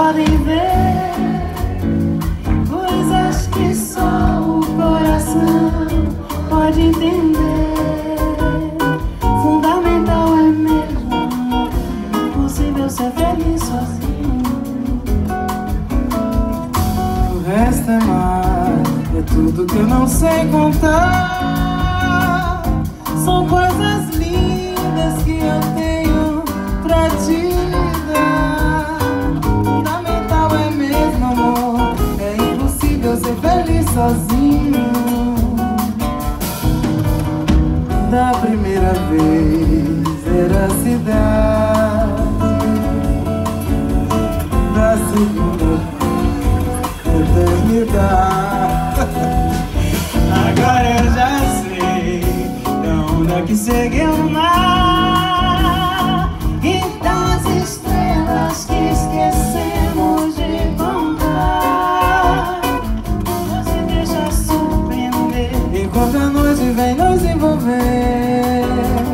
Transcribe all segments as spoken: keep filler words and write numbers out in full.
podem ver, coisas que só o coração pode entender. Fundamental é mesmo, impossível ser feliz sozinho. O resto é mar, é tudo que eu não sei contar. São coisas lindas que eu tenho pra te dar. Fundamental é mesmo, amor, é impossível ser feliz sozinho. Da primeira vez era a cidade, da segunda eternidade. Agora eu já sei da onda que seguiu o mar E das estrelas que esquecemos de contar. Você deixa surpreender enquanto a noite vem nos envolver.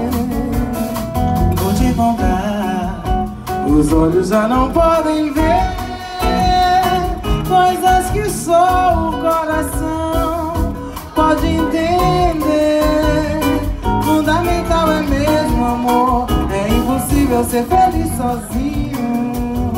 Vou te contar, os olhos já não podem ver coisas que só o coração pode entender. Fundamental é mesmo, amor, é impossível ser feliz sozinho.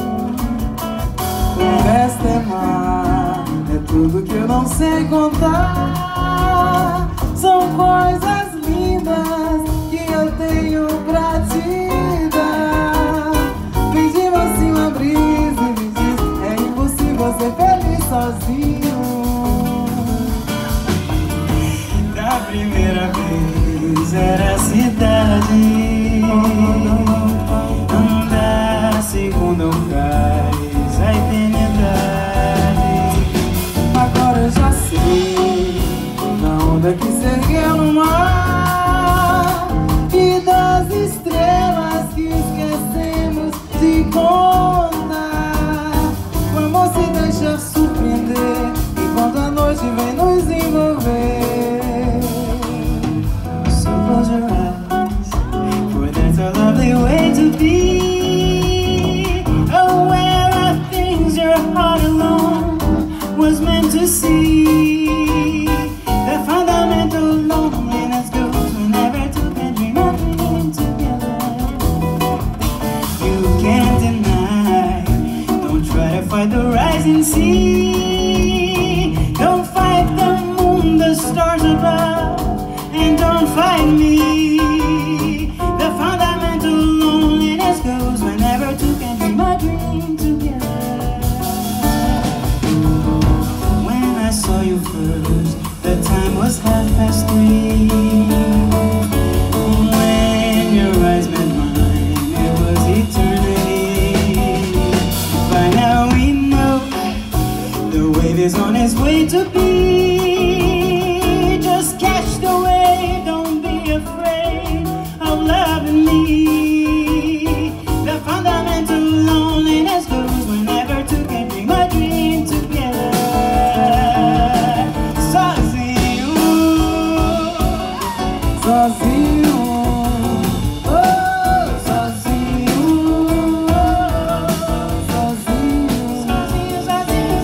O resto é mar, é tudo que eu não sei contar. São coisas lindas que eu tenho pra te dar. Vem de mansinho a brisa e me diz, é impossível ser feliz sozinho. Da primeira vez era a cidade, da segunda faz a eternidade. Agora eu já sei da onda que se ergueu no mar e das estrelas que esquecemos de contar. O amor se deixa surpreender enquanto a noite vem nos envolver. So close your eyes, for that's a lovely way to be. Aware of things your heart alone was meant to see. The fundamental loneliness goes whenever two can dream of being together. You can't deny, don't try to fight the rising sea. Don't fight the moon, the stars above, and don't fight me. The fundamental loneliness goes whenever two can dream a dream together. When I saw you first, the time was half past three. When your eyes met mine, it was eternity. By now we know the wave is on its way to be. Just catch the wave, don't be afraid of loving me. The fundamental loneliness goes whenever two can dream a dream together. Sozinho, sozinho, oh, sozinho, sozinho, sozinho, sozinho,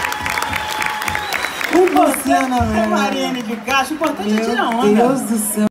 Você, Mariane de Castro, importante é tirar onda. Meu Deus do céu.